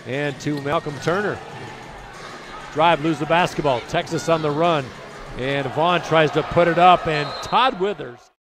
and to Malcolm Turner. Drive, lose the basketball. Texas on the run. And Vaughn tries to put it up, and Todd Withers.